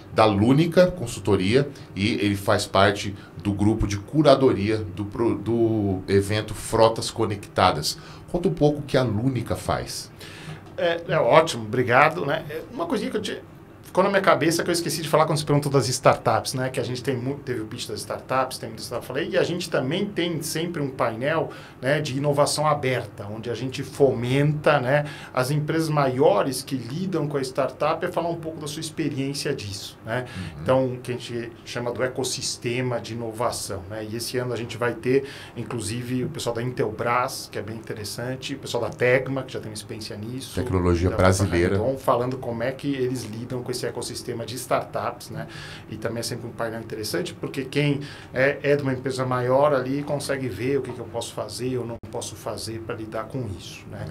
da Lúnica Consultoria e ele faz parte do grupo de curadoria do, do evento Frotas Conectadas. Conta um pouco o que a Lúnica faz. É, é ótimo, obrigado. Né? Uma coisinha que eu tinha... ficou na minha cabeça que eu esqueci de falar quando você perguntou das startups, né? Que a gente tem muito, teve o pitch das startups, tem muitas startups, falei, e a gente também tem sempre um painel, né, de inovação aberta, onde a gente fomenta, né, as empresas maiores que lidam com a startup e falar um pouco da sua experiência disso, né? Uhum. Então, o que a gente chama do ecossistema de inovação, né? E esse ano a gente vai ter, inclusive, o pessoal da Intelbras, que é bem interessante, o pessoal da Tegma, que já tem experiência nisso. Tecnologia brasileira. Então, falando como é que eles lidam com esse ecossistema de startups, né? E também é sempre um painel interessante, porque quem é, é de uma empresa maior ali consegue ver o que, que eu posso fazer ou não posso fazer para lidar com isso, né?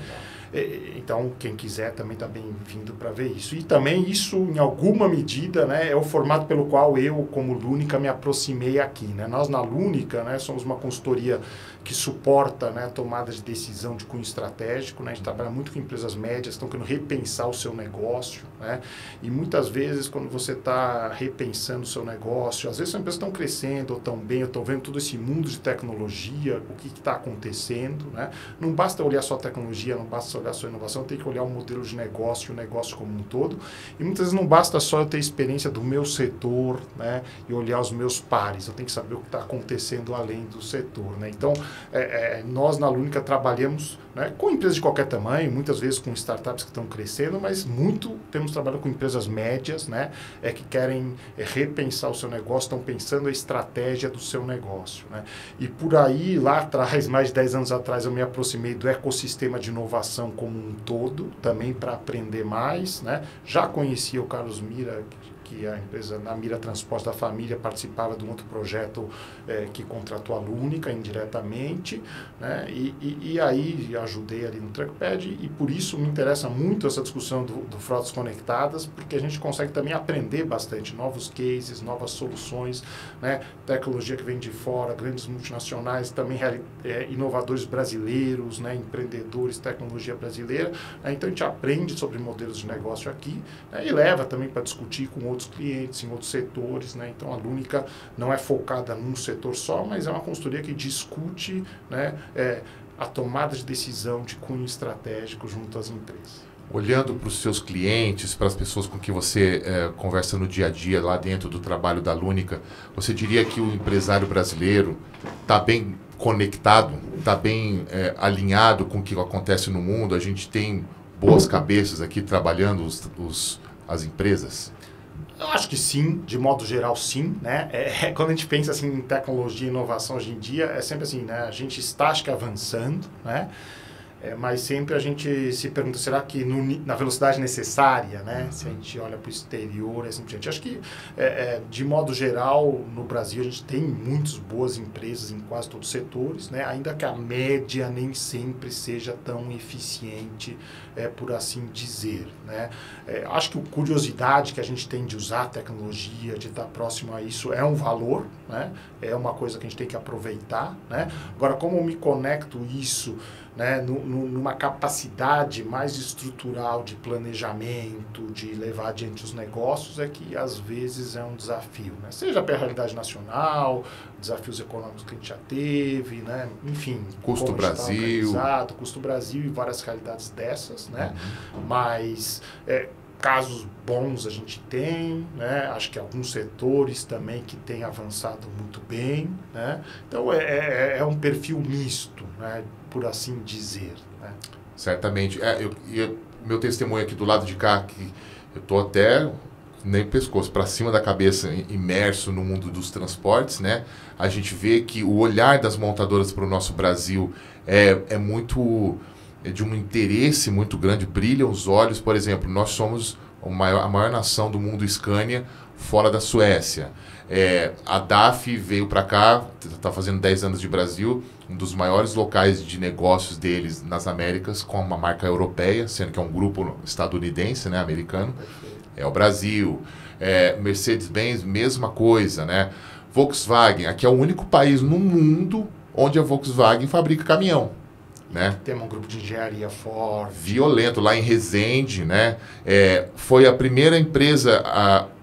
Então, quem quiser também está bem-vindo para ver isso. E também isso, em alguma medida, né, é o formato pelo qual eu, como Lúnica, me aproximei aqui, né? Nós, na Lúnica, né, somos uma consultoria que suporta, né, a tomada de decisão de cunho estratégico, né? A gente trabalha muito com empresas médias que estão querendo repensar o seu negócio, né? E muitas vezes, quando você está repensando o seu negócio, às vezes as empresas estão crescendo, ou estão bem, ou estão vendo todo esse mundo de tecnologia, o que está acontecendo, né? Não basta olhar só a tecnologia, não basta olhar só a inovação, tem que olhar o modelo de negócio, o negócio como um todo. E muitas vezes não basta só eu ter experiência do meu setor, né, e olhar os meus pares, eu tenho que saber o que está acontecendo além do setor, né? Então, é, é, nós na Lúnica trabalhamos, né, com empresas de qualquer tamanho, muitas vezes com startups que estão crescendo, mas muito temos trabalhado com empresas médias, né, é, que querem é, repensar o seu negócio, estão pensando a estratégia do seu negócio, né? E por aí, lá atrás, mais de dez anos atrás, eu me aproximei do ecossistema de inovação como um todo, também para aprender mais, né? Já conhecia o Carlos Mira, que a empresa, na Mira Transportes da família, participava de um outro projeto é, que contratou a Lúnica indiretamente, né? E, e, e aí ajudei ali no Trackpad, e por isso me interessa muito essa discussão do, do Frotas Conectadas, porque a gente consegue também aprender bastante, novos cases, novas soluções, né? Tecnologia que vem de fora, grandes multinacionais, também é, inovadores brasileiros, né? Empreendedores, tecnologia brasileira, né? Então a gente aprende sobre modelos de negócio aqui, né? E leva também para discutir com outros outros clientes, em outros setores, né? Então a Lúnica não é focada num setor só, mas é uma consultoria que discute, né, é, a tomada de decisão de cunho estratégico junto às empresas. Olhando para os seus clientes, para as pessoas com que você é, conversa no dia a dia lá dentro do trabalho da Lúnica, você diria que o empresário brasileiro está bem conectado, está bem é, alinhado com o que acontece no mundo? A gente tem boas cabeças aqui trabalhando os, os, as empresas? Eu acho que sim, de modo geral sim, né? É, é, quando a gente pensa assim em tecnologia e inovação hoje em dia, é sempre assim, né? A gente está, acho que, avançando, né? É, mas sempre a gente se pergunta, será que no, na velocidade necessária, né? Se a gente olha para o exterior, é simplesmente. Acho que, é, é, de modo geral, no Brasil, a gente tem muitas boas empresas em quase todos os setores, né? Ainda que a média nem sempre seja tão eficiente, é, por assim dizer, né? É, acho que a curiosidade que a gente tem de usar a tecnologia, de estar próximo a isso, é um valor, né? É uma coisa que a gente tem que aproveitar, né? Agora, como eu me conecto isso, né, numa capacidade mais estrutural de planejamento, de levar adiante os negócios, é que às vezes é um desafio, né? Seja pela realidade nacional, desafios econômicos que a gente já teve, né? Enfim, custo Brasil, custo Brasil e várias realidades dessas, né? Uhum. Mas é, casos bons a gente tem, né? Acho que alguns setores também que têm avançado muito bem, né? Então é, é, é um perfil misto, né? Por assim dizer, né? Certamente. É, eu, eu, meu testemunho aqui do lado de cá, que eu estou até nem pescoço, para cima da cabeça, imerso no mundo dos transportes, né? A gente vê que o olhar das montadoras para o nosso Brasil é, é muito... é de um interesse muito grande, brilham os olhos. Por exemplo, nós somos o maior, a maior nação do mundo Scania fora da Suécia. É, a D A F veio para cá, está fazendo dez anos de Brasil, um dos maiores locais de negócios deles nas Américas, com uma marca europeia, sendo que é um grupo estadunidense, né, americano, é o Brasil. É, Mercedes-Benz, mesma coisa, né? Volkswagen, aqui é o único país no mundo onde a Volkswagen fabrica caminhão, né? Tem um grupo de engenharia forte. Violento, lá em Resende, né? É, foi a primeira empresa a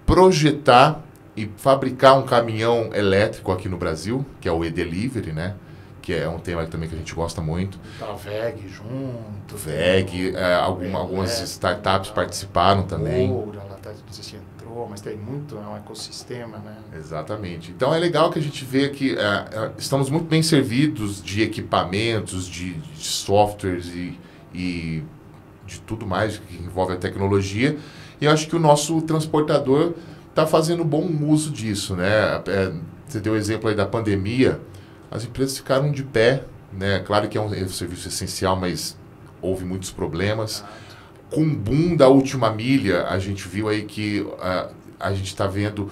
projetar e fabricar um caminhão elétrico aqui no Brasil, que é o e-Delivery, né? Que é um tema também que a gente gosta muito. Tá V E G junto. V E G, é, alguma, algumas startups participaram também. Moura, ela tá, não sei se entrou, mas tem muito, é um ecossistema, né? Exatamente. Então é legal que a gente vê que é, é, estamos muito bem servidos de equipamentos, de, de softwares e, e de tudo mais que envolve a tecnologia. E eu acho que o nosso transportador está fazendo bom uso disso, né? É, você deu o exemplo aí da pandemia, as empresas ficaram de pé, né? Claro que é um, é um serviço essencial, mas houve muitos problemas. Com o boom da última milha, a gente viu aí que uh, a gente está vendo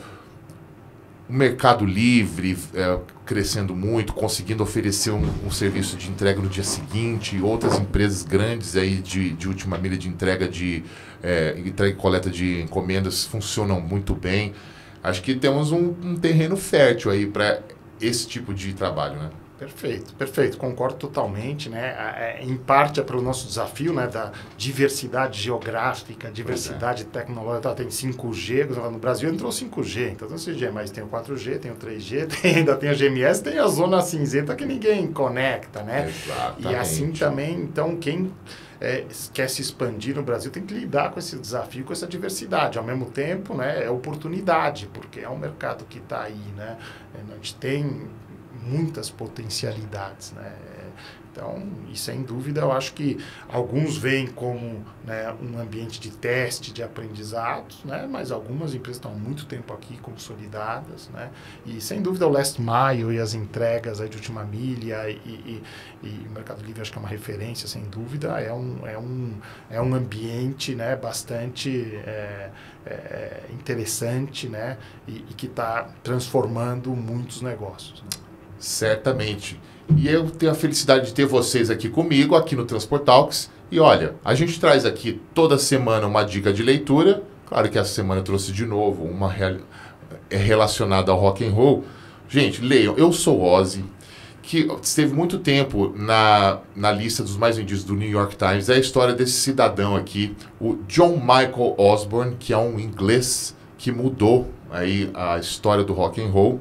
o Mercado Livre uh, crescendo muito, conseguindo oferecer um, um serviço de entrega no dia seguinte, outras empresas grandes aí de, de última milha de entrega de é, entrega e coleta de encomendas funcionam muito bem. Acho que temos um, um terreno fértil aí para esse tipo de trabalho, né? Perfeito, perfeito, concordo totalmente, né? Em parte é para o nosso desafio, né, da diversidade geográfica, diversidade é. tecnológica. Tem cinco G, no Brasil entrou cinco G, então não sei, mas tem o quatro G, tem o três G, tem, ainda tem a G M S, tem a zona cinzenta que ninguém conecta, né? Exatamente. E assim também, então quem é, quer se expandir no Brasil tem que lidar com esse desafio, com essa diversidade. Ao mesmo tempo, né, é oportunidade, porque é um mercado que está aí, né? A gente tem muitas potencialidades, né? Então, e sem dúvida, eu acho que alguns veem como, né, um ambiente de teste, de aprendizados, né? Mas algumas empresas estão há muito tempo aqui consolidadas, né? E sem dúvida o last mile e as entregas aí de última milha e, e, e o Mercado Livre acho que é uma referência, sem dúvida, é um, é um, é um ambiente, né, bastante é, é, interessante, né? E, e que está transformando muitos negócios, né? Certamente. E eu tenho a felicidade de ter vocês aqui comigo, aqui no Transport Talks. E olha, a gente traz aqui toda semana uma dica de leitura. Claro que essa semana eu trouxe de novo uma real... relacionada ao rock and roll. Gente, leiam. Eu sou Ozzy, que esteve muito tempo na, na lista dos mais vendidos do New York Times. É a história desse cidadão aqui, o John Michael Osborne, que é um inglês que mudou aí a história do rock and roll.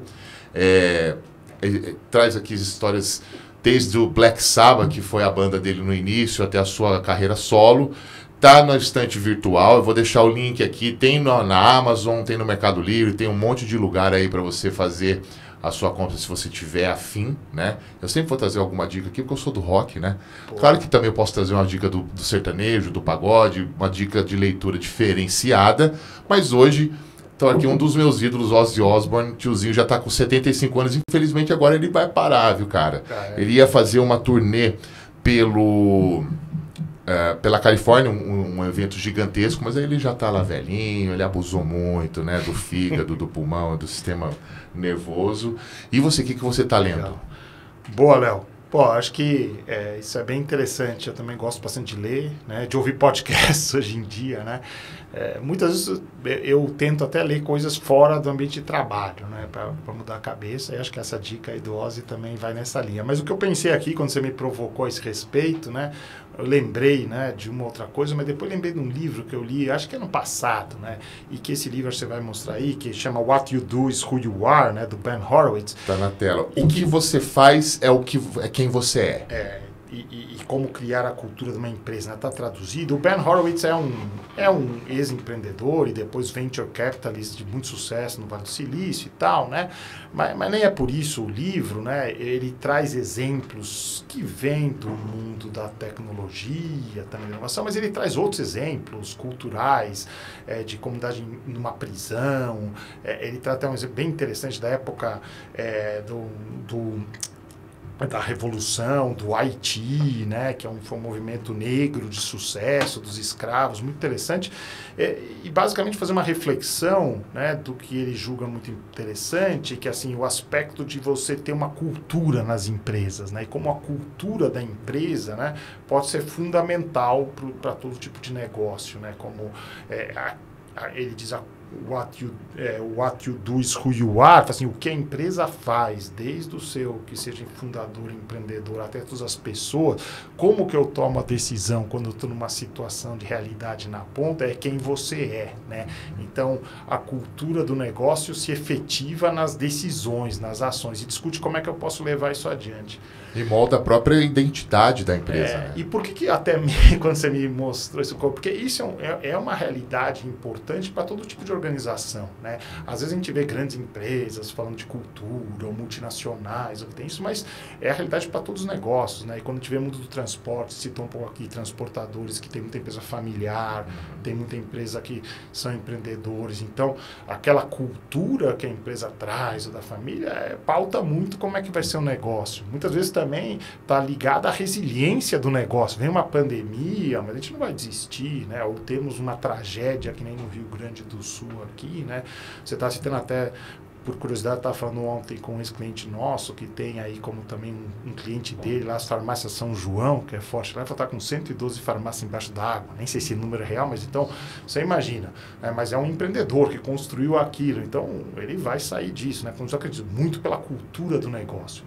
É... Ele traz aqui as histórias desde o Black Sabbath, que foi a banda dele no início, até a sua carreira solo. Tá na estante virtual, eu vou deixar o link aqui, tem na, na Amazon, tem no Mercado Livre, tem um monte de lugar aí para você fazer a sua compra se você tiver afim, né? Eu sempre vou trazer alguma dica aqui, porque eu sou do rock, né? Pô. Claro que também eu posso trazer uma dica do, do sertanejo, do pagode, uma dica de leitura diferenciada, mas hoje... Então aqui um dos meus ídolos, Ozzy Osbourne, tiozinho, já está com setenta e cinco anos, infelizmente agora ele vai parar, viu, cara? Ele ia fazer uma turnê pelo, uh, pela Califórnia, um, um evento gigantesco, mas aí ele já está lá velhinho, ele abusou muito, né, do fígado, do pulmão, do sistema nervoso. E você, o que, que você está lendo? Legal. Boa, Léo. Pô, acho que é, isso é bem interessante. Eu também gosto bastante de ler, né, de ouvir podcasts hoje em dia, né? É, muitas vezes eu tento até ler coisas fora do ambiente de trabalho, né, para mudar a cabeça. E acho que essa dica aí do Ozzy também vai nessa linha. Mas o que eu pensei aqui, quando você me provocou a esse respeito, né, eu lembrei, né, de uma outra coisa, mas depois lembrei de um livro que eu li, acho que ano passado, né, e que esse livro você vai mostrar aí, que chama What You Do Is Who You Are, né, do Ben Horowitz. Tá na tela. O que você faz é o que é quem você é. É. E, e, e como criar a cultura de uma empresa, né? Tá traduzido. O Ben Horowitz é um, é um ex-empreendedor e depois venture capitalist de muito sucesso no Vale do Silício e tal, né? Mas, mas nem é por isso o livro, né? Ele traz exemplos que vêm do mundo da tecnologia, também da inovação, mas ele traz outros exemplos culturais, é, de comunidade numa prisão. É, ele traz até um exemplo bem interessante da época é, do... do da Revolução, do Haiti, né, que é um, foi um movimento negro de sucesso, dos escravos, muito interessante, é, e basicamente fazer uma reflexão, né, do que ele julga muito interessante, que assim, o aspecto de você ter uma cultura nas empresas, né, e como a cultura da empresa, né, pode ser fundamental para todo tipo de negócio, né, como é, a, a, ele diz a what you, é, what you do is who you are, assim, o que a empresa faz, desde o seu, que seja fundador, empreendedor, até todas as pessoas, como que eu tomo a decisão quando eu estou numa situação de realidade na ponta, é quem você é, né? Então, a cultura do negócio se efetiva nas decisões, nas ações, e discute como é que eu posso levar isso adiante. E molda a própria identidade da empresa. É, né? E por que que até me, quando você me mostrou isso, porque isso é, um, é, é uma realidade importante para todo tipo de organização, né? Às vezes a gente vê grandes empresas falando de cultura, ou multinacionais, ou que tem isso, mas é a realidade para todos os negócios, né? E quando tiver mundo do transporte, citou um pouco aqui transportadores, que tem muita empresa familiar, tem muita empresa que são empreendedores, então aquela cultura que a empresa traz, ou da família, é, pauta muito como é que vai ser o negócio. Muitas vezes também está ligada à resiliência do negócio. Vem uma pandemia, mas a gente não vai desistir, né? Ou temos uma tragédia, que nem no Rio Grande do Sul aqui, né? Você está citando até, por curiosidade, estava falando ontem com esse cliente nosso, que tem aí como também um, um cliente dele, lá as farmácias São João, que é forte, lá está com cento e doze farmácias embaixo d'água, nem sei se é número real, mas então, você imagina, né? Mas é um empreendedor que construiu aquilo, então ele vai sair disso, né? Como eu acredito, muito pela cultura do negócio, né?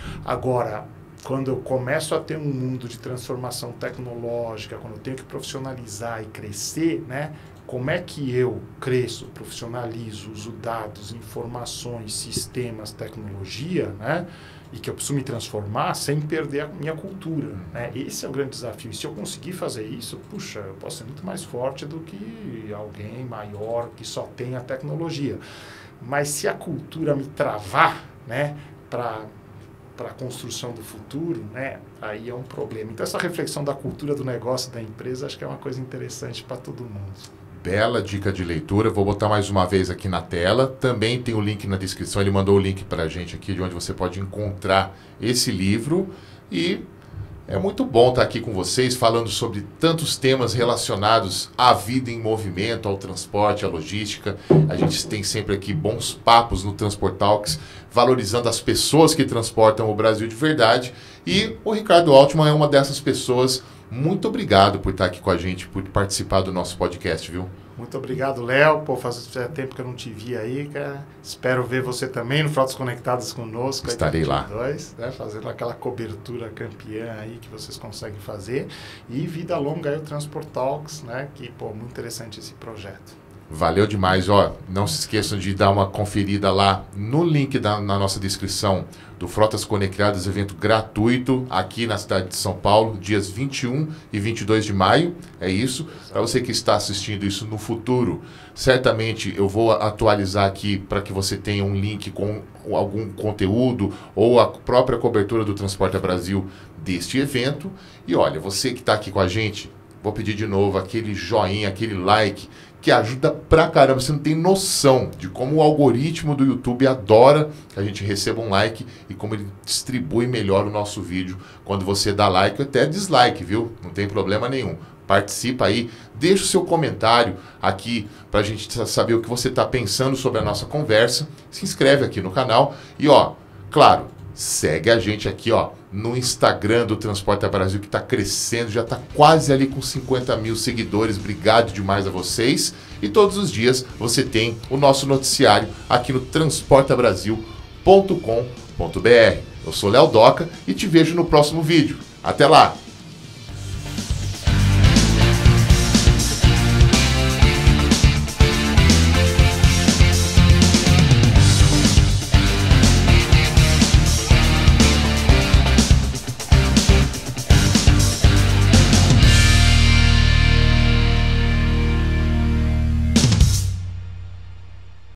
Agora, quando eu começo a ter um mundo de transformação tecnológica, quando eu tenho que profissionalizar e crescer, né? Como é que eu cresço, profissionalizo, uso dados, informações, sistemas, tecnologia, né? E que eu preciso me transformar sem perder a minha cultura, né? Esse é o grande desafio. E se eu conseguir fazer isso, puxa, eu posso ser muito mais forte do que alguém maior que só tem a tecnologia. Mas se a cultura me travar, né? Para para a construção do futuro, né, aí é um problema. Então, essa reflexão da cultura do negócio da empresa, acho que é uma coisa interessante para todo mundo. Bela dica de leitura, vou botar mais uma vez aqui na tela, também tem o link na descrição, ele mandou o link para a gente aqui, de onde você pode encontrar esse livro, e é muito bom estar aqui com vocês, falando sobre tantos temas relacionados à vida em movimento, ao transporte, à logística. A gente tem sempre aqui bons papos no Transport Talks, valorizando as pessoas que transportam o Brasil de verdade. E o Ricardo Altman é uma dessas pessoas. Muito obrigado por estar aqui com a gente, por participar do nosso podcast, viu? Muito obrigado, Léo. Pô, faz tempo que eu não te vi aí, cara. Espero ver você também no Frotas Conectadas conosco. Estarei aí, lá. Dois, né? Fazendo aquela cobertura campeã aí que vocês conseguem fazer. E vida longa aí o Transport Talks, né? Que, pô, muito interessante esse projeto. Valeu demais, ó. Não se esqueçam de dar uma conferida lá no link da, na nossa descrição do Frotas Conectadas, evento gratuito aqui na cidade de São Paulo, dias vinte e um e vinte e dois de maio. É isso. Para você que está assistindo isso no futuro, certamente eu vou atualizar aqui para que você tenha um link com algum conteúdo ou a própria cobertura do Transporta Brasil deste evento. E olha, você que está aqui com a gente, vou pedir de novo aquele joinha, aquele like, que ajuda pra caramba. Você não tem noção de como o algoritmo do YouTube adora que a gente receba um like e como ele distribui melhor o nosso vídeo quando você dá like ou até dislike, viu? Não tem problema nenhum. Participa aí, deixa o seu comentário aqui pra gente saber o que você tá pensando sobre a nossa conversa. Se inscreve aqui no canal e, ó, claro, segue a gente aqui, ó, no Instagram do Transporta Brasil, que está crescendo, já está quase ali com cinquenta mil seguidores. Obrigado demais a vocês. E todos os dias você tem o nosso noticiário aqui no transporta brasil ponto com ponto br. Eu sou Léo Doca e te vejo no próximo vídeo. Até lá!